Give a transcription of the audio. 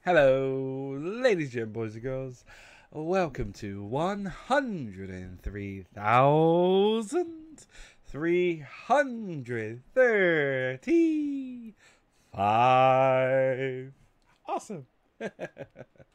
Hello, ladies and boys and girls. Welcome to 103,335. Awesome.